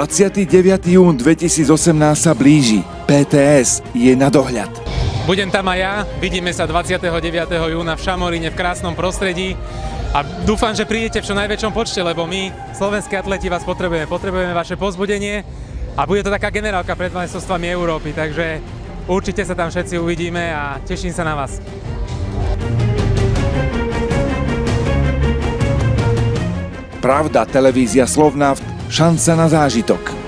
29. jún 2018 sa blíži. PTS je na dohľad. Budem tam aj ja, vidíme sa 29. júna v Šamoríne v krásnom prostredí a dúfam, že prídete v čo najväčšom počte, lebo my, slovenskí atleti, vás potrebujeme vaše povzbudenie a bude to taká generálka pred majstrovstvami Európy, takže určite sa tam všetci uvidíme a teším sa na vás. Pravda, televízia Slovnaft, šanca na zážitok.